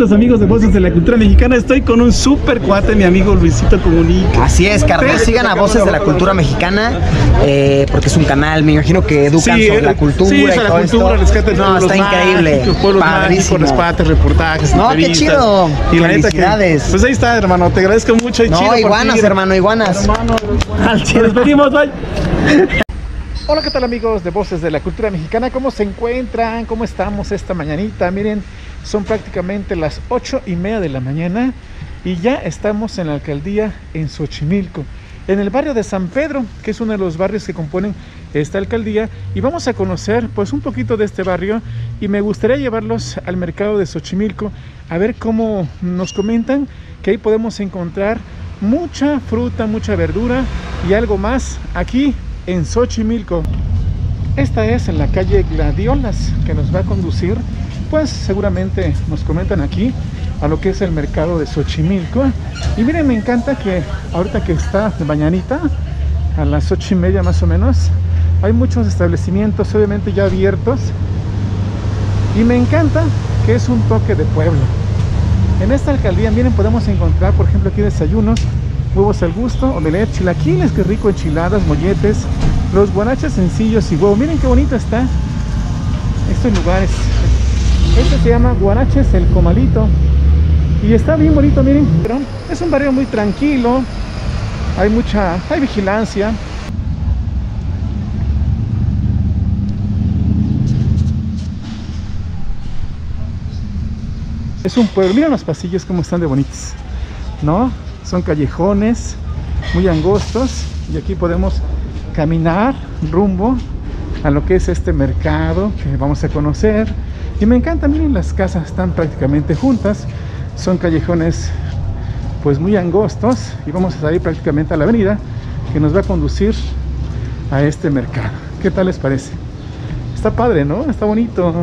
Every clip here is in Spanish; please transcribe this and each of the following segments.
bonitos amigos de Voces de la Cultura Mexicana. Estoy con un super cuate, mi amigo Luisito Comunica. Así es, carnal. Sigan a Voces de la Cultura Mexicana, porque es un canal, me imagino que educan sobre la cultura. Sí, y sobre todo la cultura, rescate no, está increíble. Pueblos mágicos, rescates, reportajes, no, qué chido. Y la neta felicidades. Pues ahí está, hermano. Te agradezco mucho. Y no, chido iguanas, por ti, hermano, iguanas. Hermano, nos despedimos, bye. Hola, ¿qué tal amigos de Voces de la Cultura Mexicana? ¿Cómo se encuentran? ¿Cómo estamos esta mañanita? Miren, son prácticamente las 8:30 de la mañana y ya estamos en la alcaldía en Xochimilco, en el barrio de San Pedro, que es uno de los barrios que componen esta alcaldía, y vamos a conocer pues un poquito de este barrio y me gustaría llevarlos al mercado de Xochimilco a ver cómo nos comentan que ahí podemos encontrar mucha fruta, mucha verdura y algo más aquí en Xochimilco. Esta es en la calle Gladiolas que nos va a conducir, pues seguramente nos comentan aquí, a lo que es el mercado de Xochimilco. Y miren, me encanta que ahorita que está de mañanita, a las 8:30 más o menos, hay muchos establecimientos obviamente ya abiertos y me encanta que es un toque de pueblo. En esta alcaldía, miren, podemos encontrar por ejemplo aquí desayunos, huevos al gusto, omelette, chilaquiles, que rico, enchiladas, molletes, los guaraches sencillos y huevo. Miren qué bonito está estos lugares. Este se llama Guaraches El Comalito y está bien bonito, miren. Pero es un barrio muy tranquilo, hay vigilancia. Es un pueblo, miren los pasillos como están de bonitos, ¿no? Son callejones muy angostos y aquí podemos caminar rumbo a lo que es este mercado que vamos a conocer. Y me encanta, miren, las casas están prácticamente juntas, son callejones pues muy angostos y vamos a salir prácticamente a la avenida que nos va a conducir a este mercado. ¿Qué tal les parece? Está padre, ¿no? Está bonito.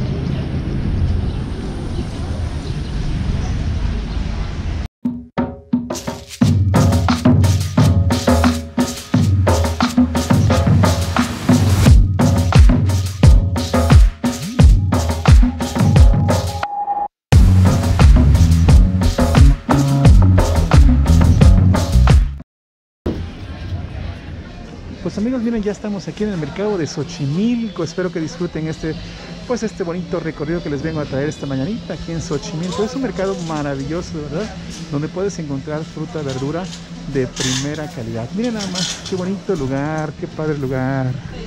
Pues amigos, miren, ya estamos aquí en el mercado de Xochimilco. Espero que disfruten este bonito recorrido que les vengo a traer esta mañanita aquí en Xochimilco. Es un mercado maravilloso, ¿verdad? Donde puedes encontrar fruta, verdura de primera calidad. Miren nada más, qué bonito lugar, qué padre lugar.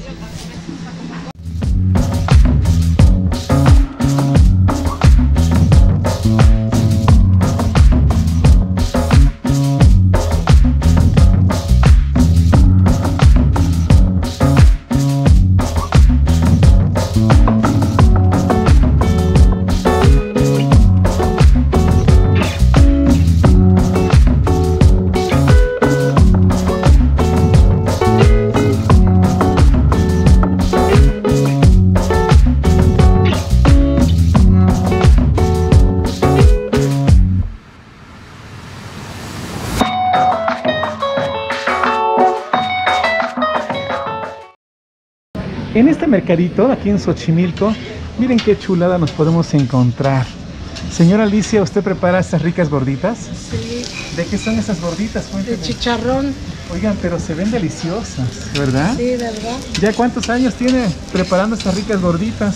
En este mercadito, aquí en Xochimilco, miren qué chulada nos podemos encontrar. Señora Alicia, ¿usted prepara estas ricas gorditas? Sí. ¿De qué son esas gorditas? Cuénteme. De chicharrón. Oigan, pero se ven deliciosas, ¿verdad? Sí, ¿verdad? ¿Ya cuántos años tiene preparando estas ricas gorditas?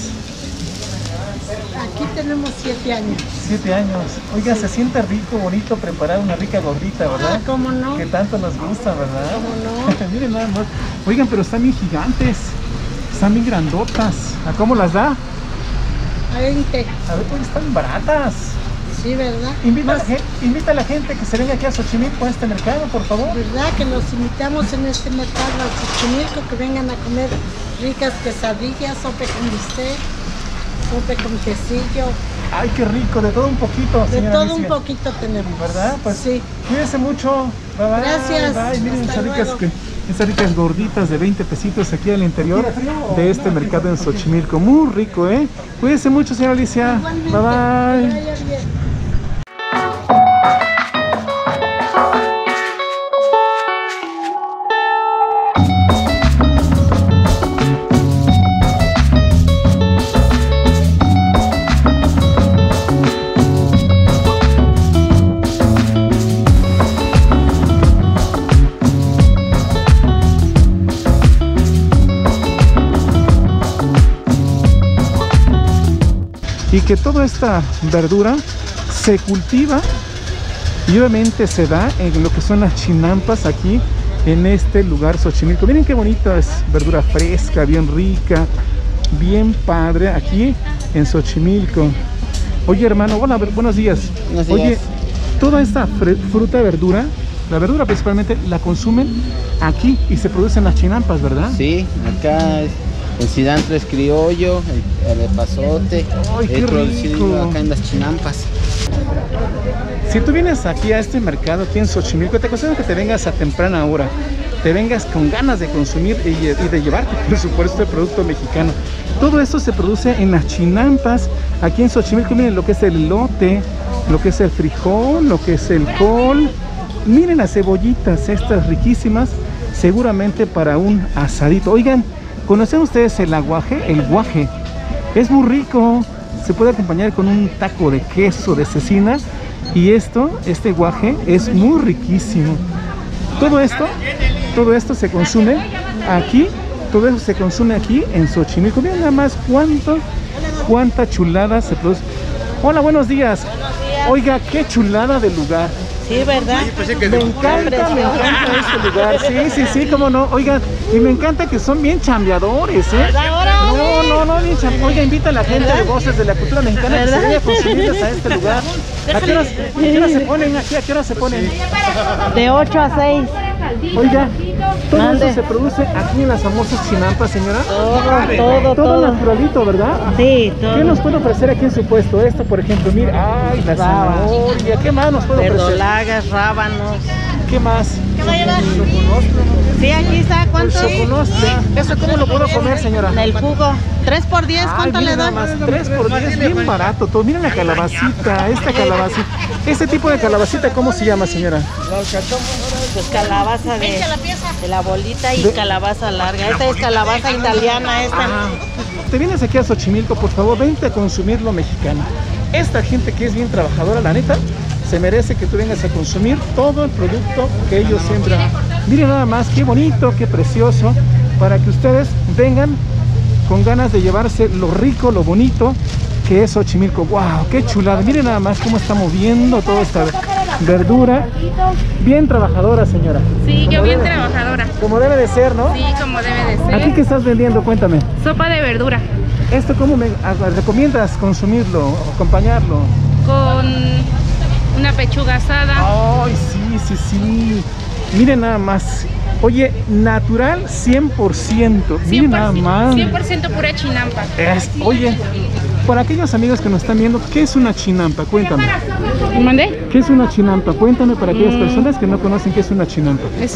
Aquí tenemos 7 años. 7 años. Oiga, se siente rico, bonito preparar una rica gordita, ¿verdad? Ah, ¿cómo no? Que tanto nos gusta, ¿verdad? ¿Cómo no? Miren nada más. Oigan, pero están bien gigantes. Están bien grandotas. ¿A cómo las da? A 20. A ver, pues están baratas. Sí, ¿verdad? Invita a la gente que se venga aquí a Xochimilco, a este mercado, por favor. ¿Verdad? Que los invitamos en este mercado a Xochimilco, que vengan a comer ricas quesadillas, sope con bistec, sope con quesillo. Ay, qué rico, de todo un poquito, De señora todo Alicia. un poquito tenemos. ¿Verdad? Pues sí. Cuídense mucho. Bye, bye. Gracias. Bye. Miren Hasta esas ricas gorditas de 20 pesitos aquí al interior de este mercado en Xochimilco. Muy rico, ¿eh? Cuídense mucho, señora Alicia. Igualmente. Bye, bye. Que vaya bien. y que toda esta verdura se cultiva y obviamente se da en lo que son las chinampas aquí en este lugar Xochimilco. Miren qué bonita es, verdura fresca, bien rica, bien padre aquí en Xochimilco. Oye, hermano, hola, buenos días. Buenos días. Oye, toda esta fruta, verdura, la verdura principalmente la consumen aquí y se producen las chinampas, ¿verdad? Sí, acá el cilantro es criollo, el epazote ¡Ay, qué es producido rico! acá en las chinampas. Si tú vienes aquí a este mercado, aquí en Xochimilco, te aconsejo que te vengas a temprana hora, te vengas con ganas de consumir y de llevarte, por supuesto, el producto mexicano. Todo esto se produce en las chinampas, aquí en Xochimilco. Miren lo que es el elote, lo que es el frijol, lo que es el col. Miren las cebollitas, estas riquísimas, seguramente para un asadito. Oigan, ¿conocen ustedes el aguaje? El guaje es muy rico, se puede acompañar con un taco de queso de cecina. Y este guaje es muy riquísimo. Todo esto se consume aquí, todo eso se consume aquí en Xochimilco. Miren nada más cuánta chulada se produce. Hola, buenos días. Oiga, qué chulada de lugar. Sí, ¿verdad? Me encanta este lugar. Sí, cómo no. Oigan, y me encanta que son bien chambeadores, ¿eh? No, bien chambeadores. Oiga, invita a la gente de Voces de la Cultura Mexicana que se vaya a consumirlas a este lugar. ¿A qué hora se ponen aquí? ¿A qué hora se ponen? De 8 a 6. Oiga, todo eso se produce aquí en las famosas chinampas, señora. Todo. Naturalito, ¿verdad? Sí, todo. ¿Qué nos puede ofrecer aquí en su puesto? Esto, por ejemplo, mira, ay, la zanahoria. ¿Qué más nos puede ofrecer? Verdolagas, rábanos. ¿Qué más? ¿Qué va a llevar? Sí, aquí está. ¿Cuánto? El choconostle. ¿Eso cómo lo puedo comer, señora? El jugo. 3 por 10, ¿cuánto Ay, le mira da? nada más, 3 por 10, bien barato todo. Miren la calabacita, esta calabacita. Este tipo de calabacita, ¿cómo se llama, señora? Pues calabaza de la bolita y calabaza larga. Esta es calabaza italiana, esta. Te vienes aquí a Xochimilco, por favor, vente a consumir lo mexicano. Esta gente que es bien trabajadora, la neta, se merece que tú vengas a consumir todo el producto que ellos siembran. Miren nada más, qué bonito, qué precioso, para que ustedes vengan con ganas de llevarse lo rico, lo bonito que es Xochimilco. ¡Wow! ¡Qué chulada! Miren nada más cómo está moviendo toda esta verdura. Bien trabajadora, señora. Sí, yo bien trabajadora. Como debe de ser, ¿no? Sí, como debe de ser. ¿Aquí qué estás vendiendo? Cuéntame. Sopa de verdura ¿Esto cómo me recomiendas consumirlo, acompañarlo? con una pechuga asada. ¡Ay, sí! Miren nada más. Oye, natural 100%. Miren nada más. 100% pura chinampa. Oye, para aquellos amigos que nos están viendo, ¿qué es una chinampa? Cuéntame. ¿Mandé? ¿Qué es una chinampa? Cuéntame para aquellas personas que no conocen qué es una chinampa. Es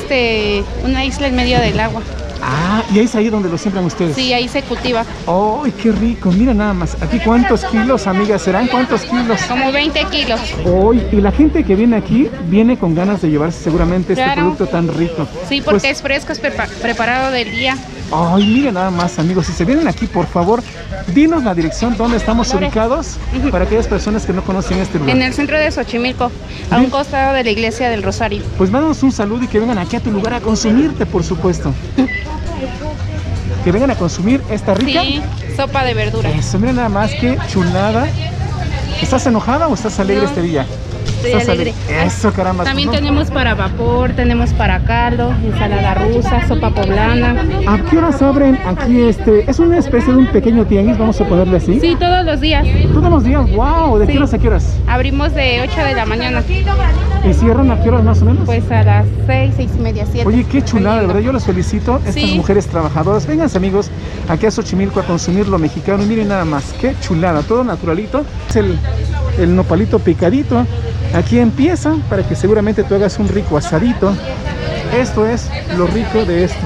una isla en medio del agua. Ah, y es ahí donde lo siembran ustedes. Sí, ahí se cultiva. ¡Ay, qué rico! Mira nada más. ¿Aquí cuántos kilos, amigas? ¿Serán cuántos kilos? Como 20 kilos. Hoy, y la gente que viene aquí viene con ganas de llevarse seguramente este Claro. producto tan rico. Sí, porque Pues, es fresco, es preparado del día. ay, miren nada más, amigos. Si se vienen aquí, por favor, dinos la dirección donde estamos ubicados para aquellas personas que no conocen este lugar. En el centro de Xochimilco, a un costado de la iglesia del Rosario. Pues mándanos un saludo y que vengan aquí a tu lugar a consumirte, por supuesto. Que vengan a consumir esta rica. Sí, sopa de verdura. Eso, miren nada más, qué chulada. ¿Estás enojada o estás alegre No. este día? Estoy ¿Estás alegre. Eso, caramba. También pues, no. tenemos para vapor, tenemos para caldo, ensalada rusa, sopa poblana. ¿A qué horas abren aquí es una especie de un pequeño tianguis, vamos a ponerle así? Sí, todos los días. Todos los días, wow, ¿de qué Sí. horas a qué horas? Abrimos de 8 de la mañana, ¿Y cierran a qué horas más o menos? pues a las 6, 6:30, 7. Oye, qué chulada, de verdad, yo los felicito, estas Sí. mujeres trabajadoras. Vénganse, amigos, aquí a Xochimilco a consumir lo mexicano y miren nada más, qué chulada, todo naturalito. Es el nopalito picadito, aquí empieza para que seguramente tú hagas un rico asadito. Esto es lo rico de esto.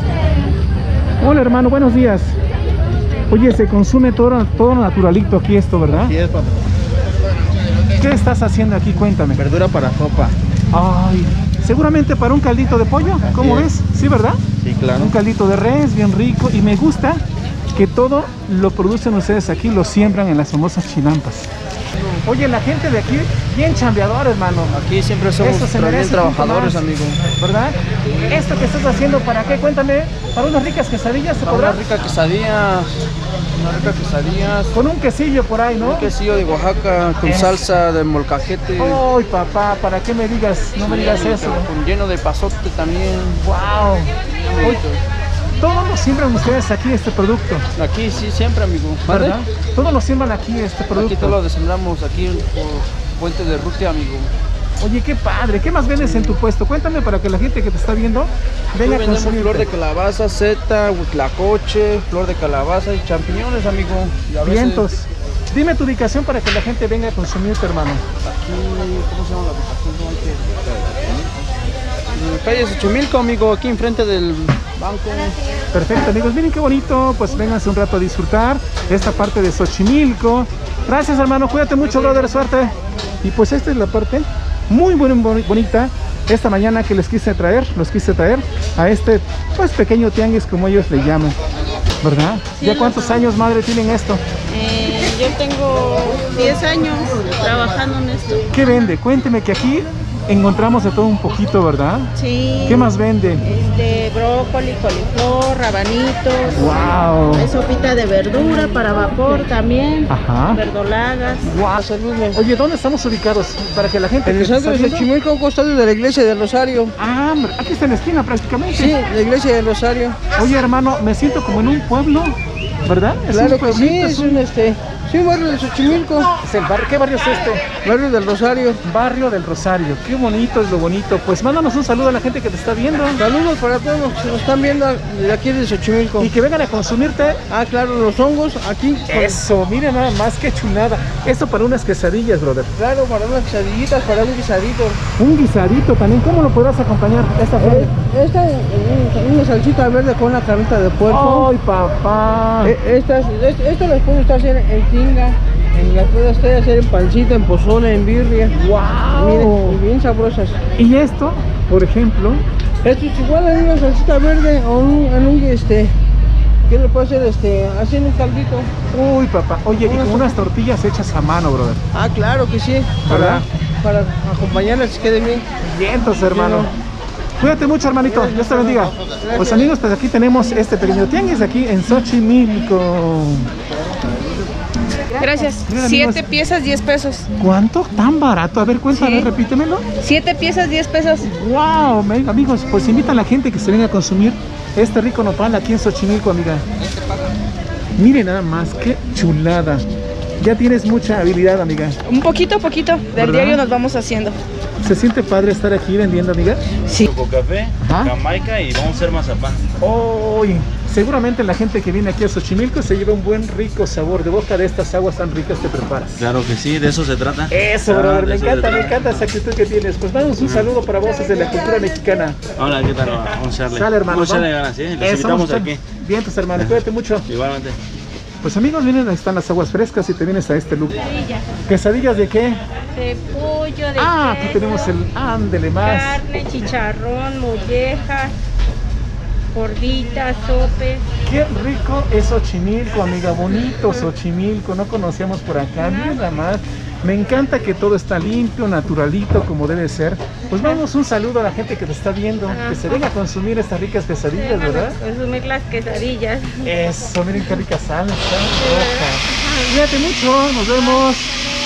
Hola, hermano, buenos días. Oye, se consume todo naturalito aquí esto, ¿verdad? Sí, es papá. ¿Qué estás haciendo aquí? Cuéntame. Verdura para sopa. Ay, seguramente para un caldito de pollo, ¿cómo Así ves? es. Sí, ¿verdad? Sí, claro. Un caldito de res bien rico y me gusta que todo lo producen ustedes aquí, lo siembran en las famosas chinampas. Oye, la gente de aquí, bien chambeador, hermano. Aquí siempre somos Eso se bien merece trabajadores, un poco más, amigo. ¿verdad? ¿Esto que estás haciendo para qué? Cuéntame. ¿Para unas ricas quesadillas se Para podrá? unas ricas quesadillas. Unas ricas quesadillas. Con un quesillo por ahí, ¿no? Un quesillo de Oaxaca con salsa de molcajete. Ay, papá, ¿para qué me digas? No me digas eso. Con lleno de pasote también. Wow. Oye, todos lo siembran ustedes aquí este producto, Aquí sí, siempre, amigo. ¿verdad? Todos lo siembran aquí este producto. Aquí todo lo sembramos aquí por Puente de Rutia, amigo. Oye, qué padre. ¿Qué más vendes en tu puesto? Cuéntame para que la gente que te está viendo venga a Vendemos consumir. flor de calabaza, seta, huitlacoche, flor de calabaza y champiñones, amigo. Y a veces Vientos. Dime tu ubicación para que la gente venga a consumirte, hermano. Aquí, ¿cómo se llama la ubicación? No hay que... Calle Xochimilco, amigo, aquí enfrente del banco. Perfecto, amigos. Miren qué bonito. Pues vénganse un rato a disfrutar esta parte de Xochimilco. Gracias, hermano. Cuídate mucho, brother. Suerte. Y pues esta es la parte muy bonita esta mañana que los quise traer a este pues pequeño tianguis, como ellos le llaman, ¿verdad? Sí, ¿Ya cuántos años, madre, tienen esto? Yo tengo 10 años trabajando en esto. ¿Qué vende? Cuénteme, que aquí encontramos de todo un poquito, ¿verdad? Sí. ¿Qué más vende? Brócoli, coliflor, rabanitos. ¡Wow! Hay sopita de verdura para vapor también. Ajá. Verdolagas. ¡Wow! Oye, ¿dónde estamos ubicados? Para que la gente En que el centro de está viendo- Xochimilco, a un costado de la iglesia del Rosario. Ah, hombre, aquí está en la esquina prácticamente. Sí, la iglesia del Rosario. Oye, hermano, me siento como en un pueblo, ¿verdad? Es Claro un que sí, pueblito, es un barrio de Xochimilco. es el barrio. ¿Qué barrio es este? Barrio del Rosario. Barrio del Rosario. Qué bonito es lo bonito. Pues mándanos un saludo a la gente que te está viendo Saludos para todos los que nos están viendo de aquí de Xochimilco. y que vengan a consumirte. Ah, claro, los hongos aquí. Eso, miren nada más, qué chulada. Eso para unas quesadillas, brother. Claro, para unas quesadillitas, para un guisadito. Un guisadito también. ¿Cómo lo podrás acompañar? Esta flor. Una salsita verde con una carnita de puerco. ¡Ay, papá! Estas las puede usted hacer en tinga, las puede usted hacer en pancita, en pozole, en birria. ¡Wow! Miren, bien sabrosas. Y esto, por ejemplo, Esto es igual en una salsita verde o ¿qué le puede hacer? Así en un caldito. uy, papá. Oye, y con unas tortillas hechas a mano, brother. Ah, claro que sí. ¿Verdad? Para acompañarlas que quede bien. Vientos, hermano. Cuídate mucho, hermanito. Dios te bendiga. Pues amigos, pues aquí tenemos este pequeño tianguis aquí en Xochimilco. Gracias. Mira, 7 amigos. piezas, 10 pesos. ¿Cuánto? ¿Tan barato? A ver, cuéntame, Sí. repítemelo. 7 piezas, 10 pesos. ¡Wow! Amigos, pues invita a la gente que se venga a consumir este rico nopal aquí en Xochimilco, amiga. Miren nada más, qué chulada. Ya tienes mucha habilidad, amiga. Un poquito, poquito. Del ¿Verdad? diario nos vamos haciendo. ¿Se siente padre estar aquí vendiendo, amiga? Sí. Café, Ajá. Jamaica y vamos a hacer mazapán. Hoy, seguramente la gente que viene aquí a Xochimilco se lleva un buen rico sabor de boca de estas aguas tan ricas que preparas. Claro que sí, de eso se trata. Eso, Ah, brother, de me eso se encanta trata. esa actitud que tienes. Pues damos un saludo para Voces de la Cultura Mexicana. Hola, ¿qué tal? Vamos a echarle. Sale, hermano. Vamos a echarle ¿no? ganas, ¿sí? Los Eso, invitamos vamos a aquí. echar- Vientos, hermano, cuídate mucho. Igualmente. Pues amigos, miren, ahí están las aguas frescas y te vienes a este lugar. ¿Quesadillas de qué? De pollo, de Ah, aquí tenemos el ándele más. carne, chicharrón, molleja, gorditas, sopes. Qué rico es Xochimilco, amiga, bonito Xochimilco, no conocíamos por acá, miren nada más. Me encanta que todo está limpio, naturalito, como debe ser. Pues vamos un saludo a la gente que te está viendo, que se venga a consumir estas ricas quesadillas, ¿verdad? Consumir las quesadillas. Eso, miren qué rica salsa roja. Cuídate mucho, nos vemos.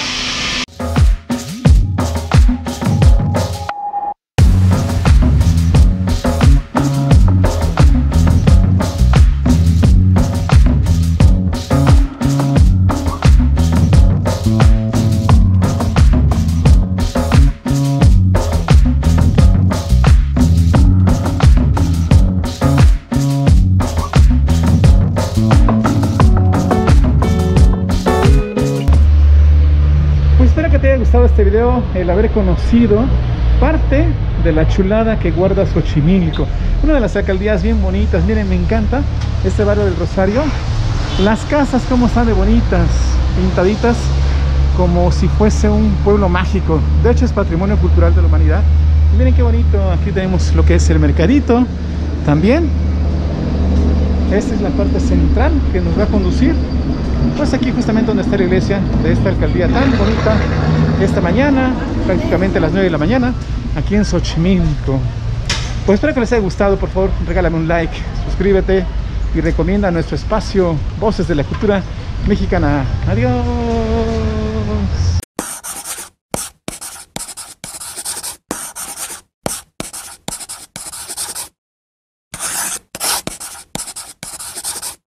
Pues espero que te haya gustado este video, el haber conocido parte de la chulada que guarda Xochimilco. Una de las alcaldías bien bonitas, miren, me encanta este barrio del Rosario. Las casas como están de bonitas, pintaditas como si fuese un pueblo mágico. De hecho es patrimonio cultural de la humanidad. Y miren qué bonito, aquí tenemos lo que es el mercadito también. Esta es la parte central que nos va a conducir pues aquí justamente donde está la iglesia de esta alcaldía tan bonita, esta mañana, prácticamente a las 9 de la mañana, aquí en Xochimilco. Pues espero que les haya gustado. Por favor, regálame un like, suscríbete y recomienda nuestro espacio Voces de la Cultura Mexicana. Adiós.